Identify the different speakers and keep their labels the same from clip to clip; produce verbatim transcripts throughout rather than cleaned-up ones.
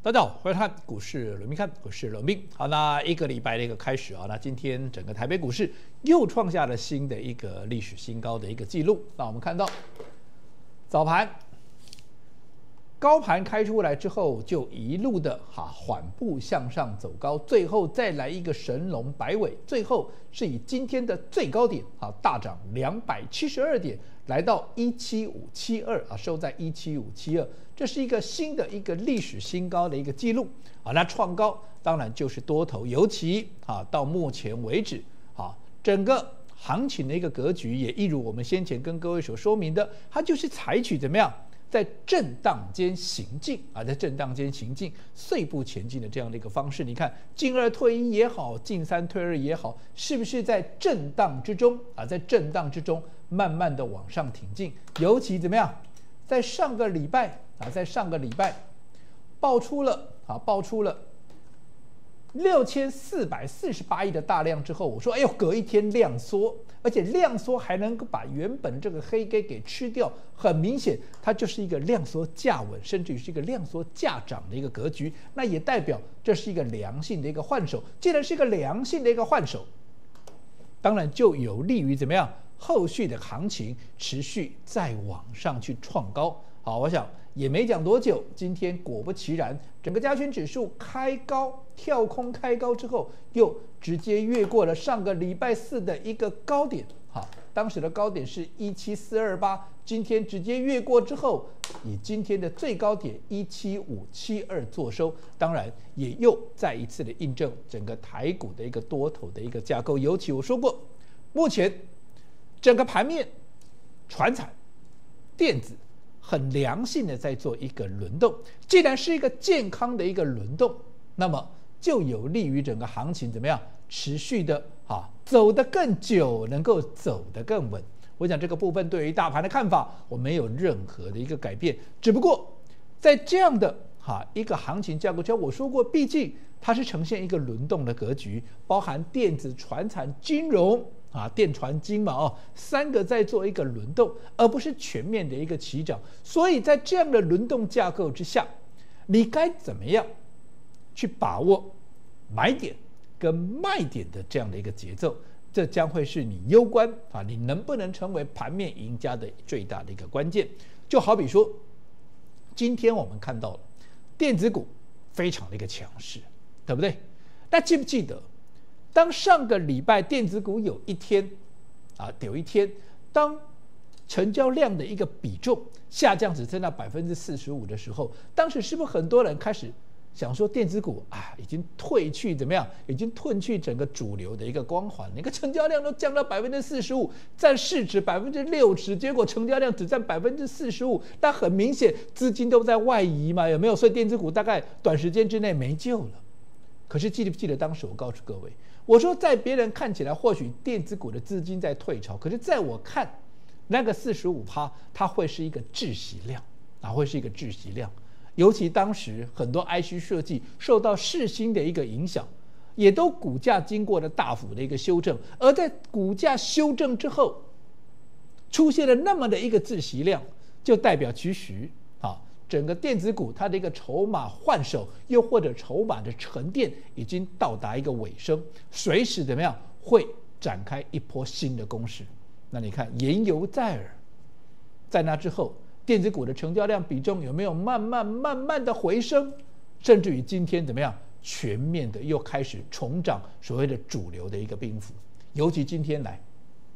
Speaker 1: 大家好，欢迎看股市罗宾看，我是罗宾。好，那一个礼拜的一个开始啊，那今天整个台北股市又创下了新的一个历史新高的一个记录。那我们看到早盘高盘开出来之后，就一路的哈缓步向上走高，最后再来一个神龙摆尾，最后是以今天的最高点啊大涨两百七十二点，来到一七五七二啊，收在一七五七二，这是一个新的一个历史新高的一个记录啊。那创高当然就是多头，尤其啊到目前为止啊整个行情的一个格局也一如我们先前跟各位所说明的，它就是采取怎么样？在震荡间行进啊，在震荡间行进，碎步前进的这样的一个方式，你看进二退一也好，进三退二也好，是不是在震荡之中啊？在震荡之中慢慢的往上挺进，尤其怎么样？在上个礼拜啊，在上个礼拜爆出了啊，爆出了六千四百四十八亿的大量之后，我说，哎呦，隔一天量缩，而且量缩还能够把原本这个黑 K 给吃掉，很明显，它就是一个量缩价稳，甚至于是一个量缩价涨的一个格局。那也代表这是一个良性的一个换手。既然是一个良性的一个换手，当然就有利于怎么样后续的行情持续再往上去创高。好，我想也没讲多久，今天果不其然，整个加权指数开高跳空开高之后，又直接越过了上个礼拜四的一个高点。好，当时的高点是一七四二八，今天直接越过之后，以今天的最高点一七五七二作收，当然也又再一次的印证整个台股的一个多头的一个架构。尤其我说过，目前整个盘面，传产、电子。很良性的在做一个轮动，既然是一个健康的一个轮动，那么就有利于整个行情怎么样持续的啊走得更久，能够走得更稳。我想这个部分对于大盘的看法，我没有任何的一个改变，只不过在这样的哈一个行情架构下，我说过，毕竟它是呈现一个轮动的格局，包含电子、传产、金融。啊，电传金嘛，哦，三个在做一个轮动，而不是全面的一个起涨。所以在这样的轮动架构之下，你该怎么样去把握买点跟卖点的这样的一个节奏？这将会是你攸关啊，你能不能成为盘面赢家的最大的一个关键。就好比说，今天我们看到了电子股非常的一个强势，对不对？那记不记得？当上个礼拜电子股有一天，啊，有一天，当成交量的一个比重下降只剩下百分之四十五的时候，当时是不是很多人开始想说电子股啊已经退去怎么样？已经褪去整个主流的一个光环，那个成交量都降到百分之四十五，占市值百分之六十，结果成交量只占百分之四十五，那很明显资金都在外移嘛，有没有？所以电子股大概短时间之内没救了。可是记不记得当时我告诉各位？我说，在别人看起来，或许电子股的资金在退潮，可是在我看，那个四十五趴，它会是一个窒息量，啊，会是一个窒息量。尤其当时很多 I C 设计受到世芯的一个影响，也都股价经过了大幅的一个修正，而在股价修正之后，出现了那么的一个窒息量，就代表其实啊。整个电子股它的一个筹码换手，又或者筹码的沉淀已经到达一个尾声，随时怎么样会展开一波新的攻势。那你看言犹在耳，在那之后，电子股的成交量比重有没有慢慢慢慢的回升？甚至于今天怎么样全面的又开始重掌所谓的主流的一个兵符，尤其今天来。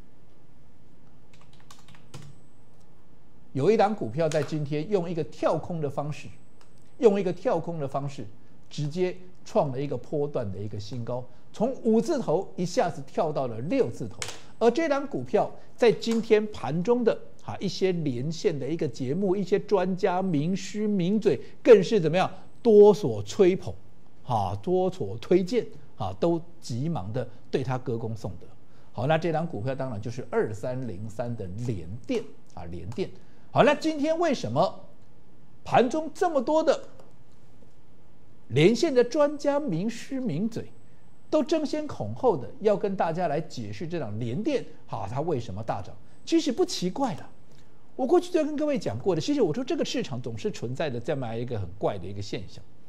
Speaker 1: 有一档股票在今天用一个跳空的方式，用一个跳空的方式，直接创了一个波段的一个新高，从五字头一下子跳到了六字头。而这档股票在今天盘中的啊一些连线的一个节目，一些专家名师名嘴更是怎么样多所吹捧，啊多所推荐，啊都急忙的对他歌功颂德。好，那这档股票当然就是二三零三的联电啊，联电。好，那今天为什么盘中这么多的连线的专家名师名嘴都争先恐后的要跟大家来解释这档联电好它为什么大涨？其实不奇怪的，我过去就跟各位讲过的，其实我说这个市场总是存在的这么一个很怪的一个现象。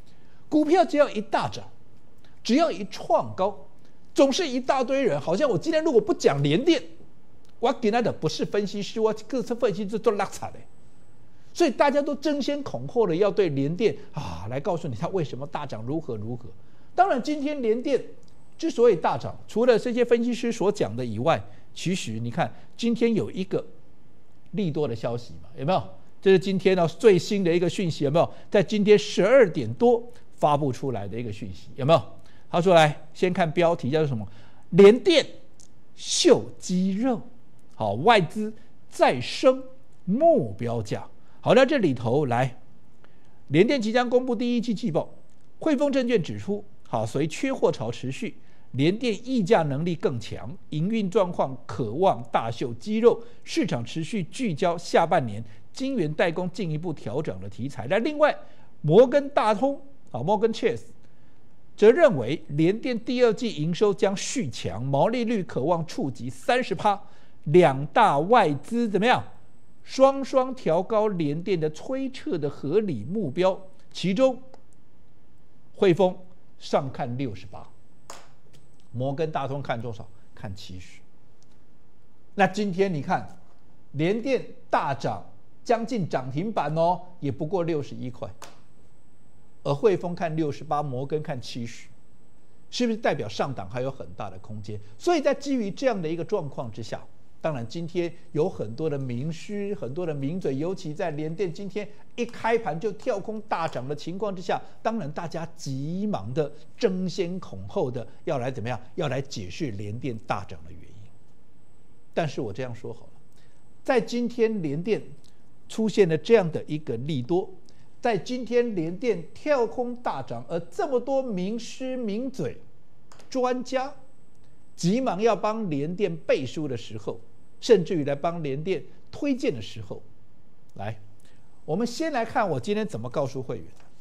Speaker 1: 股票只要一大涨，只要一创高，总是一大堆人，好像我今天如果不讲联电，我今天的不是分析师，我各自分析师都拉惨的。所以大家都争先恐后的要对联电啊来告诉你它为什么大涨如何如何。当然，今天联电之所以大涨，除了这些分析师所讲的以外，其实你看今天有一个利多的消息嘛，有没有？这是今天呢最新的一个讯息，有没有？在今天十二点多发布出来的一个讯息，有没有？他说来先看标题叫做什么？联电秀肌肉，好，外资再升目标价。好，那这里头来，联电即将公布第一季季报，汇丰证券指出，好，随缺货潮持续，联电议价能力更强，营运状况可望大秀肌肉，市场持续聚焦下半年晶圆代工进一步调整的题材。那另外，摩根大通啊，摩根 Chase 则认为，联电第二季营收将续强，毛利率可望触及 百分之三十， 两大外资怎么样？双双调高联电的推测的合理目标，其中汇丰上看六十八，摩根大通看多少？看七十。那今天你看，联电大涨，将近涨停板哦，也不过六十一块，而汇丰看六十八，摩根看七十，是不是代表上档还有很大的空间？所以在基于这样的一个状况之下。当然，今天有很多的名师，很多的名嘴，尤其在联电今天一开盘就跳空大涨的情况之下，当然大家急忙的争先恐后的要来怎么样？要来解释联电大涨的原因。但是我这样说好了，在今天联电出现了这样的一个利多，在今天联电跳空大涨，而这么多名师名嘴、专家急忙要帮联电背书的时候。甚至于来帮联电推荐的时候，来，我们先来看我今天怎么告诉会员的。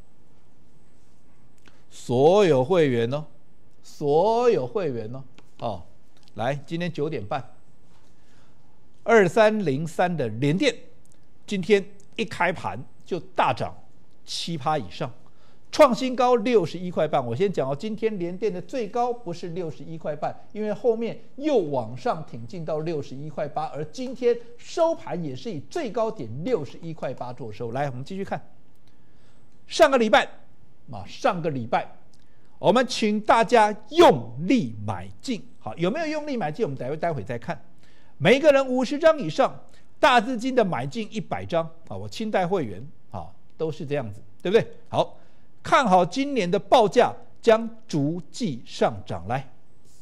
Speaker 1: 所有会员呢，所有会员呢，哦，来，今天九点半，二三零三的联电，今天一开盘就大涨七趴以上。创新高六十一块半，我先讲哦，今天联电的最高不是六十一块半，因为后面又往上挺进到六十一块八，而今天收盘也是以最高点六十一块八做收。来，我们继续看，上个礼拜啊，上个礼拜我们请大家用力买进，好，有没有用力买进？我们待会待会再看，每一个人五十张以上，大资金的买进一百张啊，我清代会员啊都是这样子，对不对？好。看好今年的报价将逐季上涨，来，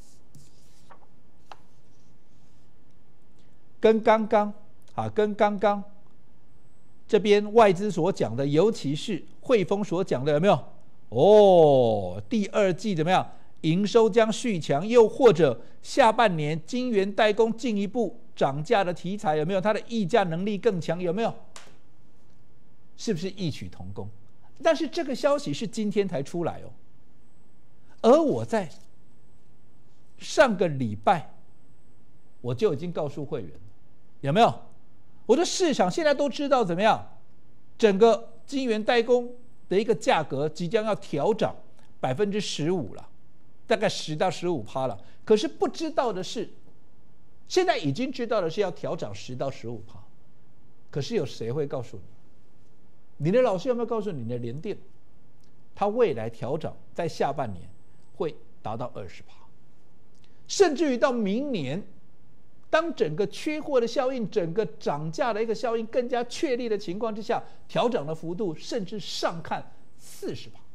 Speaker 1: 跟刚刚啊，跟刚刚这边外资所讲的，尤其是汇丰所讲的，有没有？哦，第二季怎么样？营收将续强，又或者下半年晶圆代工进一步涨价的题材，有没有？它的议价能力更强，有没有？是不是异曲同工？但是这个消息是今天才出来哦，而我在上个礼拜我就已经告诉会员了，有没有？我的市场现在都知道怎么样，整个晶圆代工的一个价格即将要调涨百分之十五了，大概十到十五趴了。可是不知道的是，现在已经知道的是要调涨十到十五趴，可是有谁会告诉你？你的老师有没有告诉你的联电，它未来调涨在下半年会达到二十趴，甚至于到明年，当整个缺货的效应、整个涨价的一个效应更加确立的情况之下，调涨的幅度甚至上看四十趴。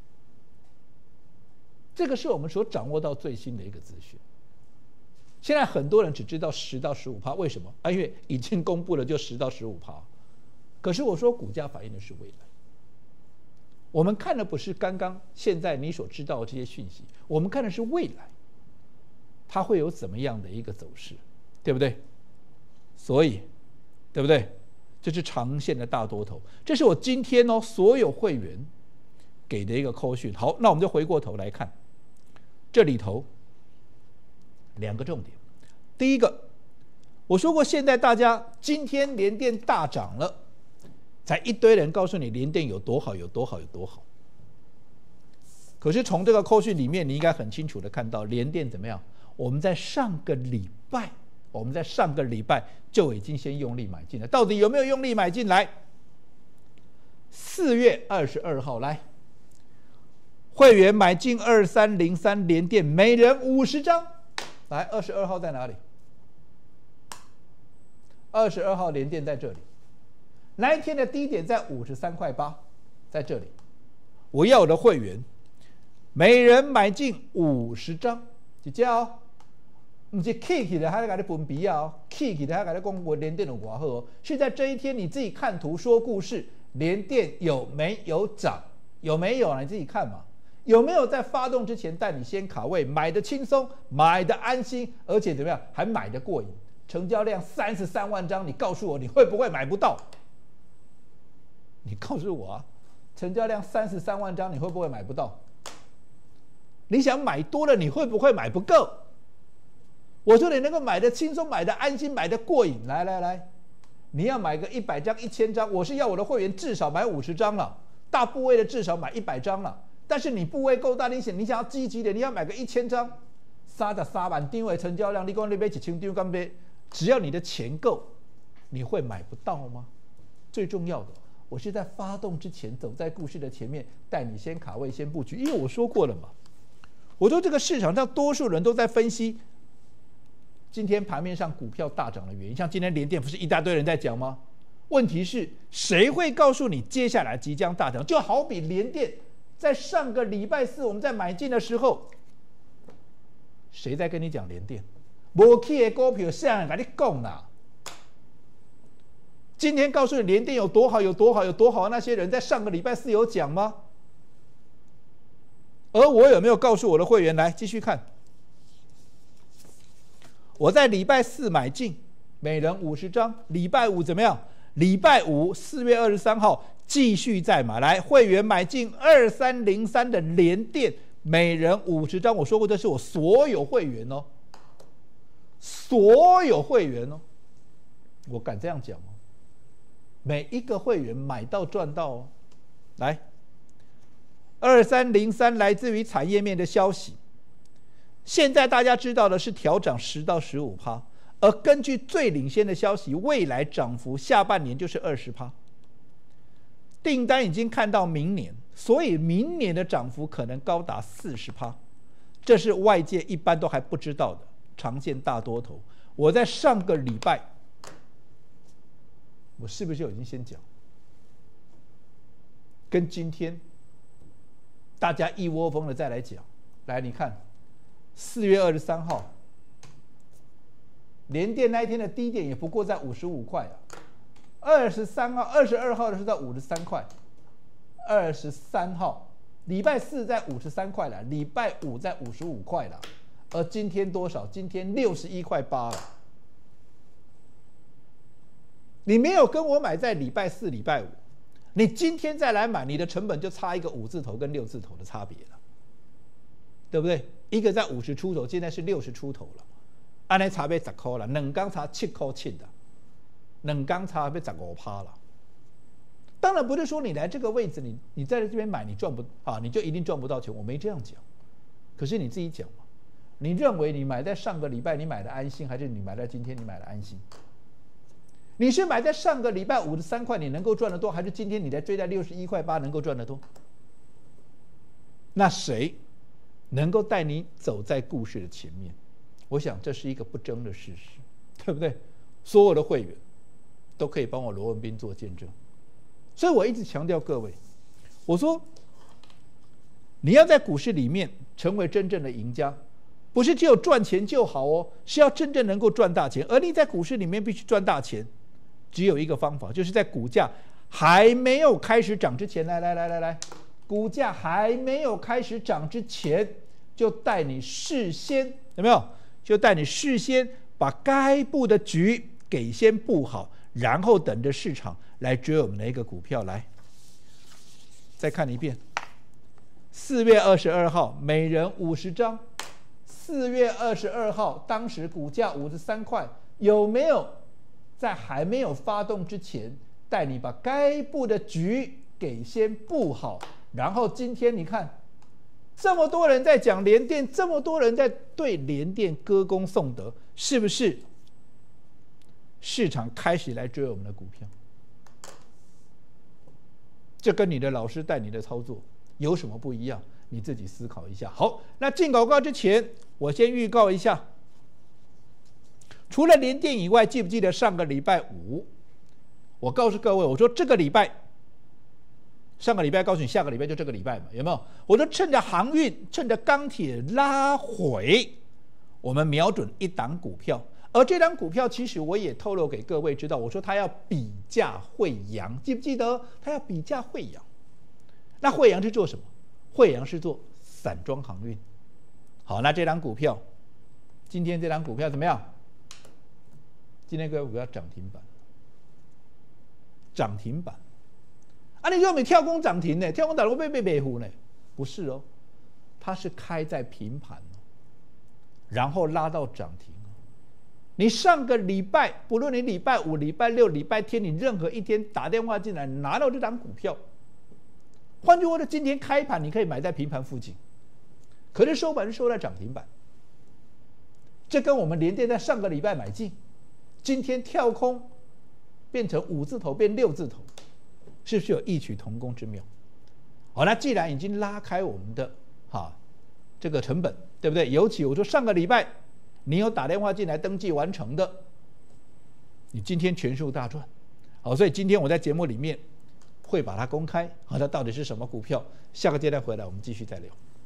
Speaker 1: 这个是我们所掌握到最新的一个资讯。现在很多人只知道十到十五趴，为什么？啊，因为已经公布了就十到十五趴。可是我说股价反映的是未来，我们看的不是刚刚现在你所知道的这些讯息，我们看的是未来，它会有怎么样的一个走势，对不对？所以，对不对？这是长线的大多头，这是我今天哦所有会员给的一个扣讯。好，那我们就回过头来看，这里头两个重点。第一个，我说过，现在大家今天联电大涨了。才一堆人告诉你联电有多好有多好有多好， 可是从这个扣讯里面，你应该很清楚的看到联电怎么样？我们在上个礼拜，我们在上个礼拜就已经先用力买进了。到底有没有用力买进来？四月二十二号来，会员买进二三零三联电，每人五十张。来，二十二号在哪里？二十二号联电在这里。那一天的低点在五十三块八，在这里。我要我的会员每人买进五十张，就这样哦，不是起起来还在给你分比啊哦，起起来还在讲我联电有多好哦，是在这一天你自己看图说故事，联电有没有涨？有没有？你自己看嘛，有没有在发动之前带你先卡位，买的轻松，买的安心，而且怎么样，还买的过瘾？成交量三十三万张，你告诉我你会不会买不到？你告诉我啊，成交量三十三万张，你会不会买不到？你想买多了，你会不会买不够？我说你能够买的轻松，买的安心，买的过瘾。来来来，你要买个一百张、一千张，我是要我的会员至少买五十张了，大部位的至少买一百张了。但是你部位够大，你想你想要积极点，你要买个一千张，三十三万定位成交量，你讲你买一千张干杯？只要你的钱够，你会买不到吗？最重要的，我是在发动之前走在故事的前面，带你先卡位、先布局。因为我说过了嘛，我说这个市场上多数人都在分析今天盘面上股票大涨的原因。像今天联电不是一大堆人在讲吗？问题是谁会告诉你接下来即将大涨？就好比联电在上个礼拜四我们在买进的时候，谁在跟你讲联电？没起的股票，谁人跟你讲啦？今天告诉你联电有多好，有多好，有多好，那些人在上个礼拜四有讲吗？而我有没有告诉我的会员？来继续看，我在礼拜四买进，每人五十张。礼拜五怎么样？礼拜五四月二十三号继续再买，来会员买进二三零三的联电，每人五十张。我说过，这是我所有会员哦。所有会员哦，我敢这样讲哦，每一个会员买到赚到哦。来，二三零三来自于产业面的消息，现在大家知道的是调涨十到十五趴，而根据最领先的消息，未来涨幅下半年就是二十趴，订单已经看到明年，所以明年的涨幅可能高达四十趴，这是外界一般都还不知道的。长线大多头，我在上个礼拜，我是不是就已经先讲？跟今天大家一窝蜂的再来讲，来你看，四月二十三号，联电那一天的低点也不过在五十五块啊，二十三号、二十二号的是在五十三块，二十三号礼拜四在五十三块了，礼拜五在五十五块了。而今天多少？今天六十一块八了。你没有跟我买在礼拜四、礼拜五，你今天再来买，你的成本就差一个五字头跟六字头的差别了，对不对？一个在五十出头，现在是六十出头了，按那差别十块了，两缸差七块七的，两缸差被十五趴了。当然不是说你来这个位置，你你在这边买，你赚不啊，你就一定赚不到钱，我没这样讲。可是你自己讲嘛。你认为你买在上个礼拜你买的安心，还是你买在今天你买的安心？你是买在上个礼拜五十三块你能够赚得多，还是今天你在追在六十一块八能够赚得多？那谁能够带你走在故事的前面？我想这是一个不争的事实，对不对？所有的会员都可以帮我罗文彬做见证。所以我一直强调各位，我说你要在股市里面成为真正的赢家，不是只有赚钱就好哦，是要真正能够赚大钱。而你在股市里面必须赚大钱，只有一个方法，就是在股价还没有开始涨之前，来来来来来，股价还没有开始涨之前，就带你事先有没有？就带你事先把该布的局给先布好，然后等着市场来追我们的一个股票。来，再看一遍，四月二十二号，每人五十张。四月二十二号，当时股价五十三块，有没有在还没有发动之前，带你把该布的局给先布好？然后今天你看， 这么多人在讲联电，这么多人在对联电歌功颂德，是不是市场开始来追我们的股票？这跟你的老师带你的操作有什么不一样？你自己思考一下。好，那进广告之前，我先预告一下，除了联电以外，记不记得上个礼拜五，我告诉各位，我说这个礼拜，上个礼拜告诉你，下个礼拜就这个礼拜嘛，有没有？我说趁着航运、趁着钢铁拉回，我们瞄准一档股票。而这张股票其实我也透露给各位知道，我说它要比价惠阳，记不记得？它要比价惠阳。那惠阳是做什么？惠阳是做散装航运。好，那这张股票，今天这张股票怎么样？今天这个股票涨停板，涨停板。啊，你说你跳空涨停呢？跳空涨停会被被护呢？不是哦，它是开在平盘哦，然后拉到涨停。你上个礼拜，不论你礼拜五、礼拜六、礼拜天，你任何一天打电话进来拿到这张股票，换句话说，今天开盘你可以买在平盘附近，可是收盘是收在涨停板。这跟我们联电在上个礼拜买进，今天跳空变成五字头变六字头，是不是有异曲同工之妙？好，那既然已经拉开我们的哈这个成本，对不对？尤其我说上个礼拜。你有打电话进来登记完成的，你今天全数大赚。好，所以今天我在节目里面会把它公开，好，它到底是什么股票？下个阶段回来我们继续再聊。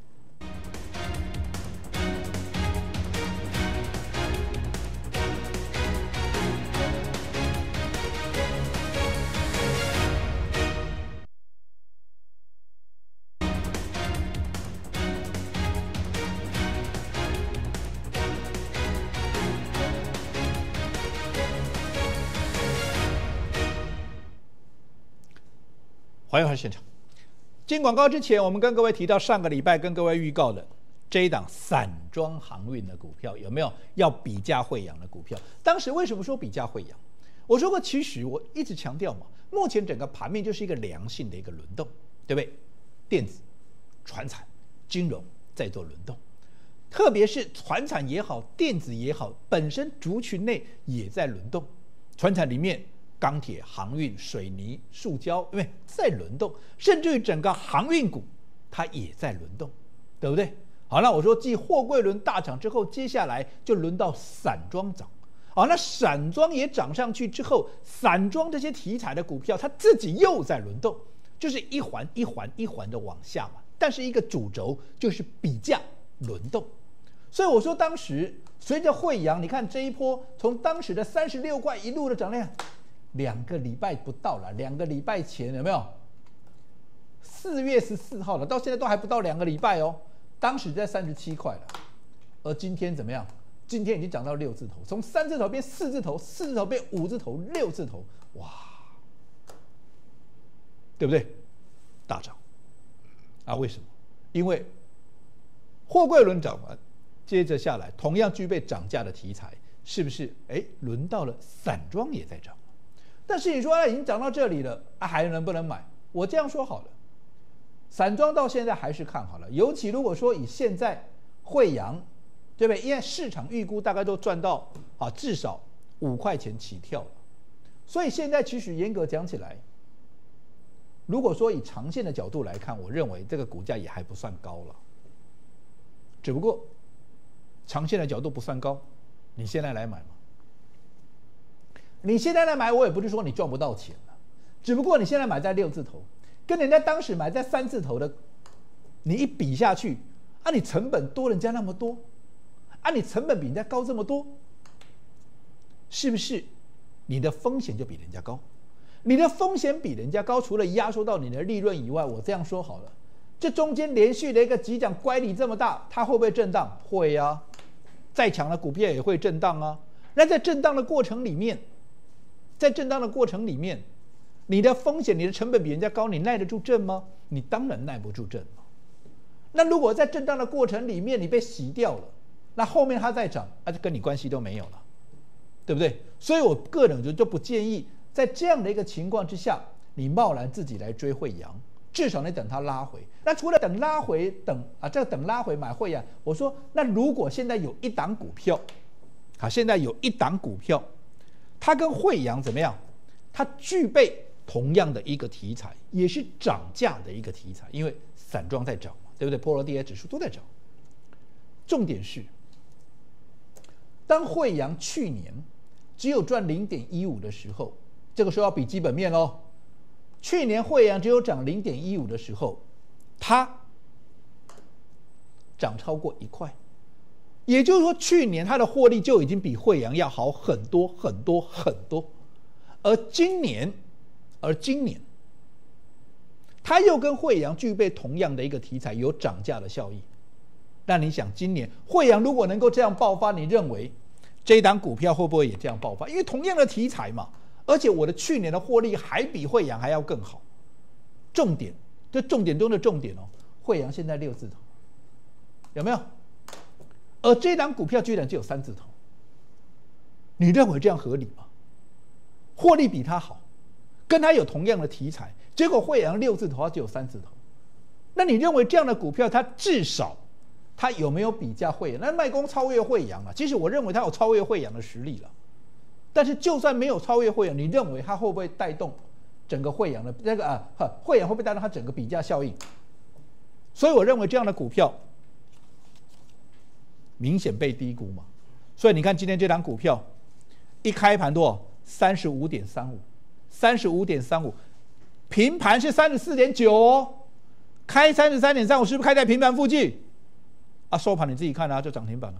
Speaker 1: 欢迎回来现场。进广告之前，我们跟各位提到上个礼拜跟各位预告的这一档散装航运的股票，有没有要比价惠阳的股票？当时为什么说比价惠阳？我说过，其实我一直强调嘛，目前整个盘面就是一个良性的一个轮动，对不对？电子、传产、金融在做轮动，特别是传产也好，电子也好，本身族群内也在轮动。传产里面。钢铁、航运、水泥、塑胶，因为在轮动，甚至于整个航运股它也在轮动，对不对？好，那我说继货柜轮大涨之后，接下来就轮到散装涨。好，那散装也涨上去之后，散装这些题材的股票，它自己又在轮动，就是一环一环一环的往下嘛。但是一个主轴就是比价轮动，所以我说当时随着惠阳，你看这一波从当时的三十六块一路的涨量。两个礼拜不到了，两个礼拜前有没有？四月十四号了，到现在都还不到两个礼拜哦。当时在三十七块了，而今天怎么样？今天已经涨到六字头，从三字头变四字头，四字头变五字头，六字头，哇，对不对？大涨啊！为什么？因为货柜轮涨完，接着下来同样具备涨价的题材，是不是？哎，轮到了散装也在涨。但是你说它已经涨到这里了，啊，还能不能买？我这样说好了，散装到现在还是看好了，尤其如果说以现在惠阳，对不对？因为市场预估大概都赚到啊至少五块钱起跳了，所以现在其实严格讲起来，如果说以长线的角度来看，我认为这个股价也还不算高了，只不过长线的角度不算高，你现在来买嘛？你现在来买，我也不是说你赚不到钱了，只不过你现在买在六字头，跟人家当时买在三字头的，你一比下去，啊，你成本多人家那么多，啊，你成本比人家高这么多，是不是你的风险就比人家高？你的风险比人家高，除了压缩到你的利润以外，我这样说好了，这中间连续的一个急涨，乖离这么大，它会不会震荡？会啊，再强的股票也会震荡啊。那在震荡的过程里面，在震荡的过程里面，你的风险、你的成本比人家高，你耐得住震吗？你当然耐不住震嘛。那如果在震荡的过程里面你被洗掉了，那后面它再涨，那就跟你关系都没有了，对不对？所以我个人就就不建议在这样的一个情况之下，你贸然自己来追惠阳， 至少你等它拉回。那除了等拉回，等啊，这个等拉回买汇阳，我说那如果现在有一档股票，好，现在有一档股票，它跟汇阳怎么样？它具备同样的一个题材，也是涨价的一个题材，因为散装在涨嘛，对不对？波罗的海指数都在涨。重点是，当汇阳去年只有赚零点一五的时候，这个时候要比基本面喽。去年汇阳只有涨零点一五的时候，它涨超过一块，也就是说，去年它的获利就已经比汇阳要好很多很多很多。而今年，而今年，它又跟汇阳具备同样的一个题材，有涨价的效益。那你想，今年汇阳如果能够这样爆发，你认为这一档股票会不会也这样爆发？因为同样的题材嘛，而且我的去年的获利还比汇阳还要更好。重点，这重点中的重点哦，汇阳现在六字头，有没有？而这一档股票居然只有三字头，你认为这样合理吗？获利比它好，跟它有同样的题材，结果汇阳六字头，它只有三字头。那你认为这样的股票，它至少它有没有比价汇阳？那卖空超越汇阳了。其实我认为它有超越汇阳的实力了。但是就算没有超越汇阳，你认为它会不会带动整个汇阳的那个啊？汇阳会不会带动它整个比价效应？所以我认为这样的股票明显被低估嘛。所以你看今天这档股票一开盘多少？三十五点三五，三十五点三五，平盘是三十四点九哦，开三十三点三五，是不是开在平盘附近？啊，收盘你自己看啊，就涨停板了。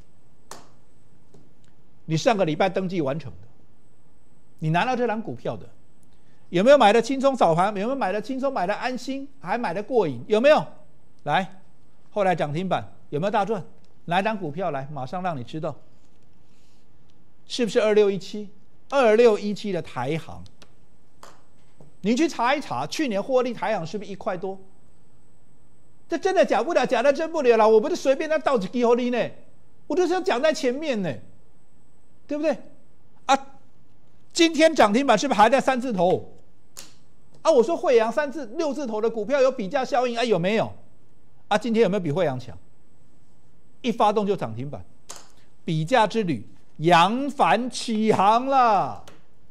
Speaker 1: 你上个礼拜登记完成的，你拿到这档股票的，有没有买的轻松扫盘？有没有买的轻松，买的安心，还买的过瘾？有没有？来，后来涨停板有没有大赚？哪一档股票来？马上让你知道，是不是二六一七？二六一七的台航，你去查一查，去年获利台航是不是一块多？这真的假不了，假的真不了了。我不是随便他倒几给获利呢，我就是要讲在前面呢，对不对？啊，今天涨停板是不是还在三字头？啊，我说汇阳三字六字头的股票有比价效应啊，有没有？啊，今天有没有比汇阳强？一发动就涨停板，比价之旅扬帆起航了。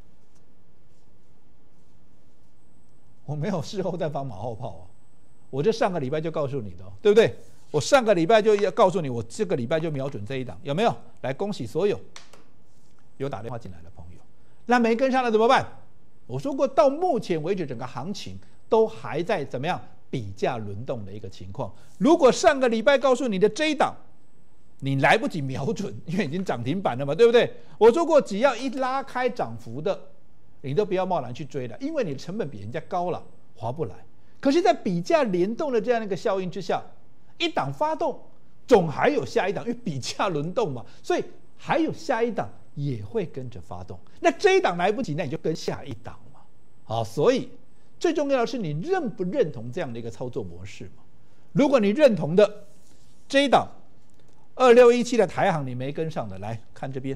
Speaker 1: 我没有事后再放马后炮啊，我这上个礼拜就告诉你的，对不对？我上个礼拜就要告诉你，我这个礼拜就瞄准这一档，有没有？来，恭喜所有有打电话进来的朋友。那没跟上了怎么办？我说过，到目前为止，整个行情都还在怎么样比价轮动的一个情况。如果上个礼拜告诉你的这一档，你来不及瞄准，因为已经涨停板了嘛，对不对？我说过，只要一拉开涨幅的，你都不要贸然去追了，因为你的成本比人家高了，划不来。可是，在比价联动的这样一个效应之下，一档发动，总还有下一档，因为比价轮动嘛，所以还有下一档也会跟着发动。那这一档来不及，那你就跟下一档嘛。好，所以最重要的是你认不认同这样的一个操作模式嘛？如果你认同的这一档二六一七的台航你没跟上的，来看这边，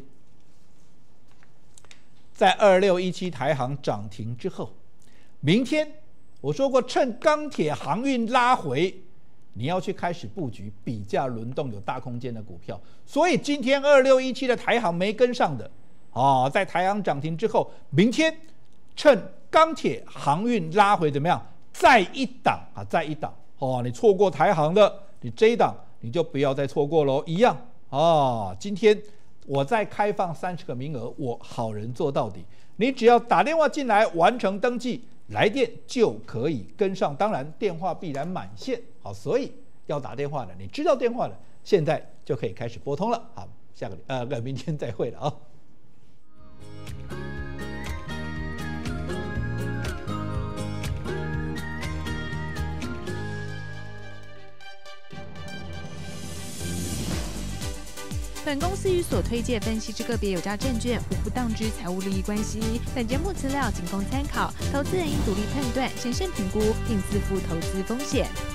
Speaker 1: 在二六一七台航涨停之后，明天我说过，趁钢铁航运拉回，你要去开始布局比价轮动有大空间的股票。所以今天二六一七的台航没跟上的，哦，在台航涨停之后，明天趁钢铁航运拉回怎么样？再一档啊，再一档哦！你错过台航的，你这一档你就不要再错过喽，一样哦。今天我再开放三十个名额，我好人做到底。你只要打电话进来完成登记，来电就可以跟上。当然电话必然满线，好，所以要打电话的，你知道电话了，现在就可以开始拨通了。好，下个呃，明天再会了啊。
Speaker 2: 本公司与所推介分析之个别有价证券无不当之财务利益关系。本节目资料仅供参考，投资人应独立判断、审慎评估，并自负投资风险。